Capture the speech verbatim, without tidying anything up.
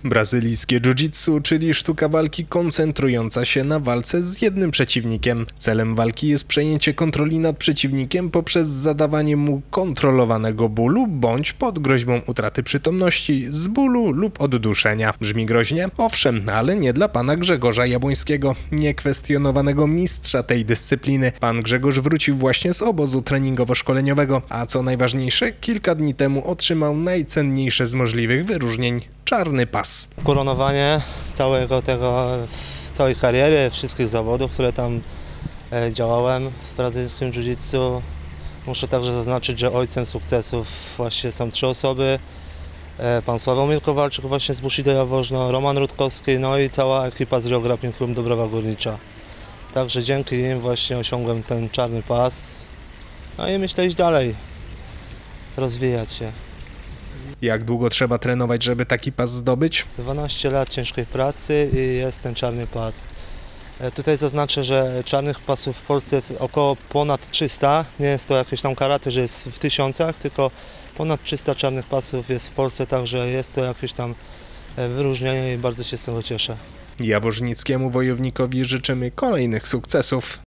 Brazylijskie jiu-jitsu, czyli sztuka walki koncentrująca się na walce z jednym przeciwnikiem. Celem walki jest przejęcie kontroli nad przeciwnikiem poprzez zadawanie mu kontrolowanego bólu bądź pod groźbą utraty przytomności, z bólu lub odduszenia. Brzmi groźnie? Owszem, ale nie dla pana Grzegorza Jabłońskiego, niekwestionowanego mistrza tej dyscypliny. Pan Grzegorz wrócił właśnie z obozu treningowo-szkoleniowego, a co najważniejsze, kilka dni temu otrzymał najcenniejsze z możliwych wyróżnień – czarny pas. Koronowanie całego tego, całej kariery, wszystkich zawodów, które tam działałem w brazylijskim jiu-jitsu. Muszę także zaznaczyć, że ojcem sukcesów właśnie są trzy osoby. Pan Sławomir Kowalczyk właśnie z Bushido Jaworzno, Roman Rutkowski, no i cała ekipa z Rio Grappling Club Dąbrowa Górnicza. Także dzięki nim właśnie osiągłem ten czarny pas. No i myślę iść dalej, rozwijać się. Jak długo trzeba trenować, żeby taki pas zdobyć? dwanaście lat ciężkiej pracy i jest ten czarny pas. Tutaj zaznaczę, że czarnych pasów w Polsce jest około ponad trzysta. Nie jest to jakieś tam karate, że jest w tysiącach, tylko ponad trzysta czarnych pasów jest w Polsce, także jest to jakieś tam wyróżnienie i bardzo się z tego cieszę. Jaworznickiemu wojownikowi życzymy kolejnych sukcesów.